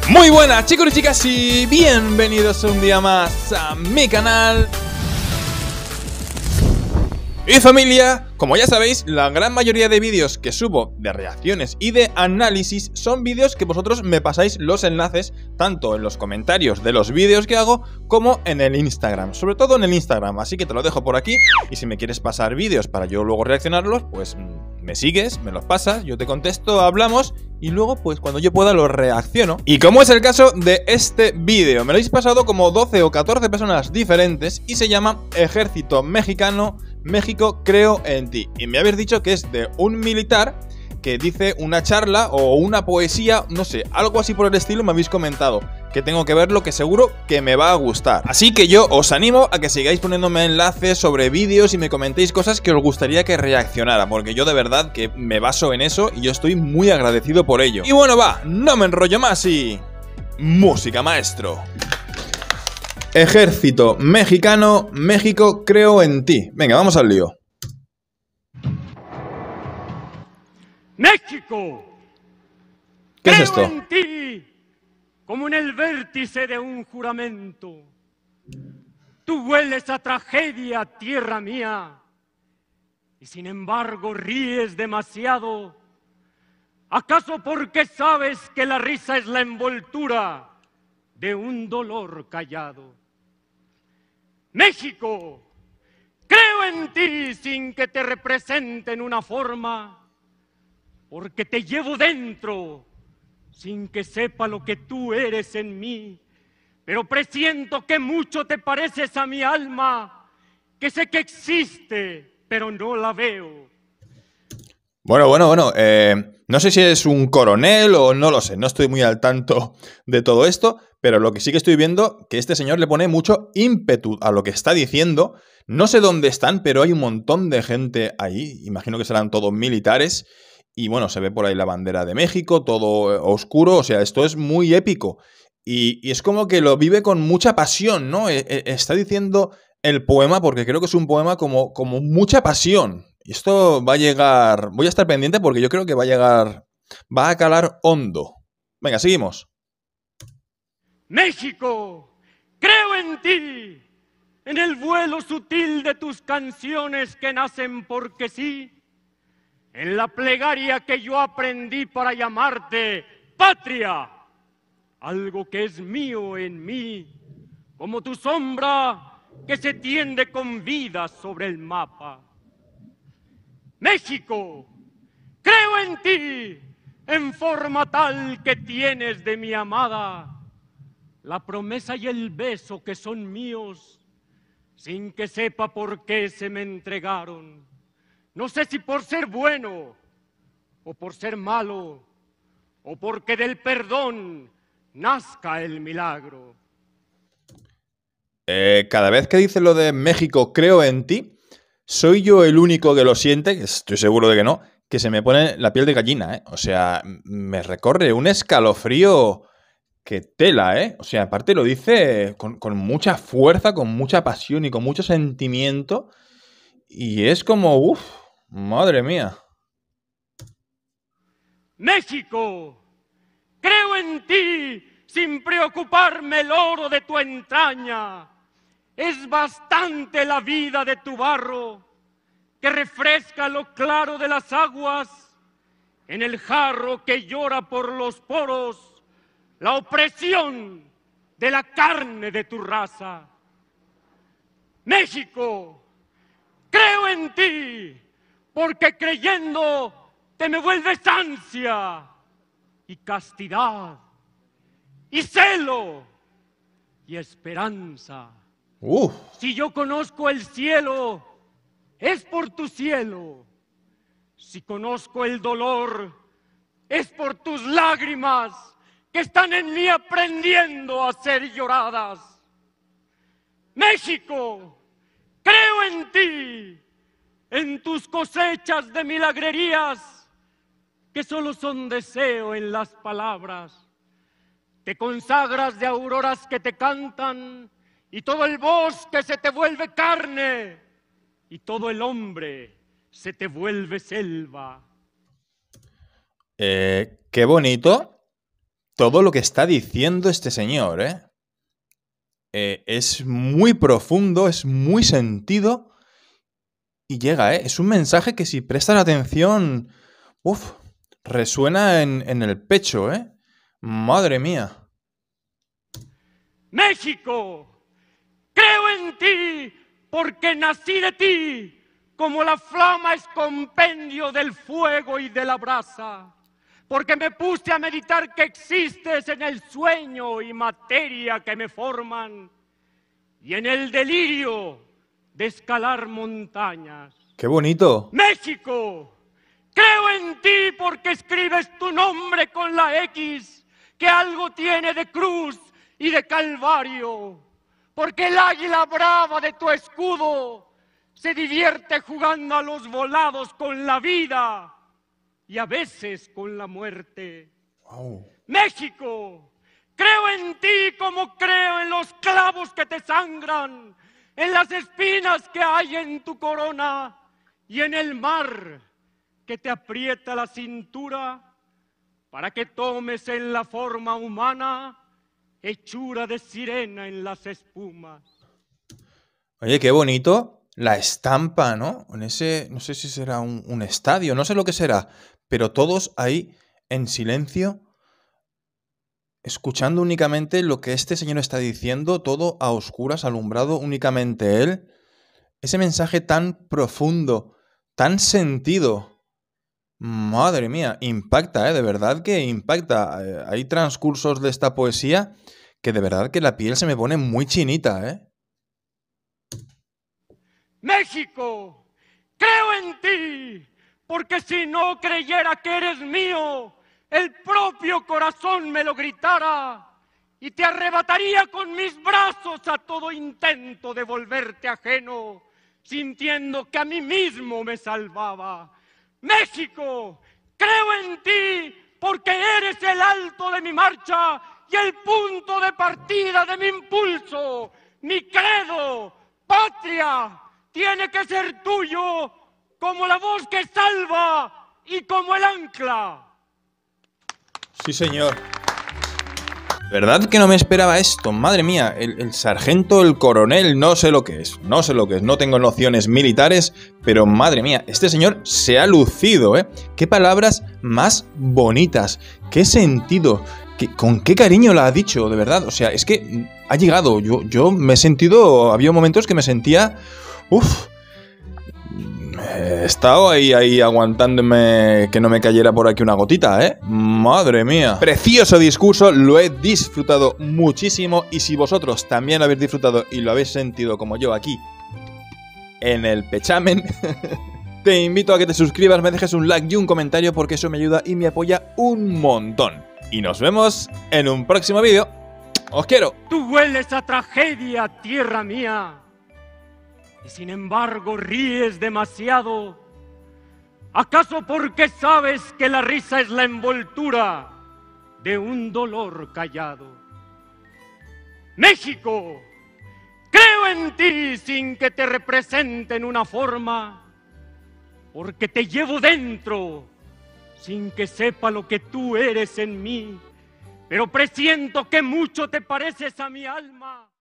Muy buenas chicos y chicas y bienvenidos un día más a mi canal. Y familia, como ya sabéis, la gran mayoría de vídeos que subo de reacciones y de análisis son vídeos que vosotros me pasáis los enlaces tanto en los comentarios de los vídeos que hago como en el Instagram, sobre todo en el Instagram, así que te lo dejo por aquí y si me quieres pasar vídeos para yo luego reaccionarlos, pues me sigues, me los pasas, yo te contesto, hablamos y luego pues cuando yo pueda los reacciono. Y como es el caso de este vídeo, me lo habéis pasado como 12 o 14 personas diferentes y se llama Ejército Mexicano, México creo en ti. Y me habéis dicho que es de un militar que dice una charla o una poesía, no sé, algo así por el estilo me habéis comentado. Que tengo que verlo, que seguro que me va a gustar. Así que yo os animo a que sigáis poniéndome enlaces sobre vídeos y me comentéis cosas que os gustaría que reaccionara, porque yo de verdad que me baso en eso y yo estoy muy agradecido por ello. Y bueno, va, no me enrollo más y... música, maestro. Ejército Mexicano, México creo en ti. Venga, vamos al lío. México, ¿Qué es creo esto? en ti, como en el vértice de un juramento. Tú hueles a tragedia, tierra mía, y sin embargo ríes demasiado. ¿Acaso porque sabes que la risa es la envoltura de un dolor callado? México, creo en ti sin que te representen una forma, porque te llevo dentro, sin que sepa lo que tú eres en mí, pero presiento que mucho te pareces a mi alma, que sé que existe, pero no la veo. Bueno, no sé si es un coronel o no lo sé, no estoy muy al tanto de todo esto, pero lo que sí que estoy viendo que este señor le pone mucho ímpetu a lo que está diciendo. No sé dónde están, pero hay un montón de gente ahí, imagino que serán todos militares. Y bueno, se ve por ahí la bandera de México, todo oscuro, o sea, esto es muy épico. Y es como que lo vive con mucha pasión, ¿no? Está diciendo el poema, porque creo que es un poema como mucha pasión. Y esto va a llegar... voy a estar pendiente porque yo creo que va a llegar... va a calar hondo. Venga, seguimos. México, creo en ti, en el vuelo sutil de tus canciones que nacen porque sí, en la plegaria que yo aprendí para llamarte patria, algo que es mío en mí, como tu sombra que se tiende con vida sobre el mapa. México, creo en ti, en forma tal que tienes de mi amada la promesa y el beso que son míos, sin que sepa por qué se me entregaron. No sé si por ser bueno, o por ser malo, o porque del perdón nazca el milagro. Cada vez que dice lo de México creo en ti, soy yo el único que lo siente, que estoy seguro de que no, que se me pone la piel de gallina, ¿eh? O sea, me recorre un escalofrío que tela, ¿eh? O sea, aparte lo dice con mucha fuerza, con mucha pasión y con mucho sentimiento. Y es como, uff, madre mía. México, creo en ti sin preocuparme el oro de tu entraña. Es bastante la vida de tu barro que refresca lo claro de las aguas en el jarro que llora por los poros la opresión de la carne de tu raza. México, creo en ti porque creyendo te me vuelves ansia y castidad y celo y esperanza. Si yo conozco el cielo, es por tu cielo. Si conozco el dolor, es por tus lágrimas que están en mí aprendiendo a ser lloradas. México, creo en ti, en tus cosechas de milagrerías, que solo son deseo en las palabras. Te consagras de auroras que te cantan, y todo el bosque se te vuelve carne, y todo el hombre se te vuelve selva. Qué bonito todo lo que está diciendo este señor, ¿eh? Es muy profundo, es muy sentido y llega, ¿eh? Es un mensaje que si prestas atención, resuena en el pecho, ¿eh? Madre mía. México, creo en ti porque nací de ti, como la flama es compendio del fuego y de la brasa. Porque me puse a meditar que existes en el sueño y materia que me forman, y en el delirio de escalar montañas. ¡Qué bonito! México, creo en ti porque escribes tu nombre con la X, que algo tiene de cruz y de calvario. Porque el águila brava de tu escudo se divierte jugando a los volados con la vida y a veces con la muerte. Wow. México, creo en ti como creo en los clavos que te sangran, en las espinas que hay en tu corona y en el mar que te aprieta la cintura para que tomes en la forma humana hechura de sirena en las espumas. Oye, qué bonito la estampa, ¿no? En ese, no sé si será un estadio, no sé lo que será, pero todos ahí en silencio, escuchando únicamente lo que este señor está diciendo, todo a oscuras, alumbrado únicamente él. Ese mensaje tan profundo, tan sentido. Madre mía, impacta, de verdad que impacta. Hay transcursos de esta poesía que de verdad que la piel se me pone muy chinita, ¿eh? México, creo en ti, porque si no creyera que eres mío, el propio corazón me lo gritara y te arrebataría con mis brazos a todo intento de volverte ajeno, sintiendo que a mí mismo me salvaba. México, creo en ti porque eres el alto de mi marcha y el punto de partida de mi impulso. Mi credo, patria, tiene que ser tuyo como la voz que salva y como el ancla. Sí, señor. ¿Verdad que no me esperaba esto? Madre mía, el sargento, el coronel, no sé lo que es, no tengo nociones militares, pero madre mía, este señor se ha lucido, ¿eh? Qué palabras más bonitas, qué sentido, con qué cariño la ha dicho, de verdad, o sea, es que ha llegado, yo me he sentido, había momentos que me sentía, he estado ahí aguantándome que no me cayera por aquí una gotita, ¿eh? Madre mía. Precioso discurso, lo he disfrutado muchísimo y si vosotros también lo habéis disfrutado y lo habéis sentido como yo aquí en el pechamen, te invito a que te suscribas, me dejes un like y un comentario porque eso me ayuda y me apoya un montón. Y nos vemos en un próximo vídeo. ¡Os quiero! Tú hueles a tragedia, tierra mía. Y sin embargo ríes demasiado. ¿Acaso porque sabes que la risa es la envoltura de un dolor callado? México, creo en ti sin que te representen una forma, porque te llevo dentro sin que sepa lo que tú eres en mí, pero presiento que mucho te pareces a mi alma.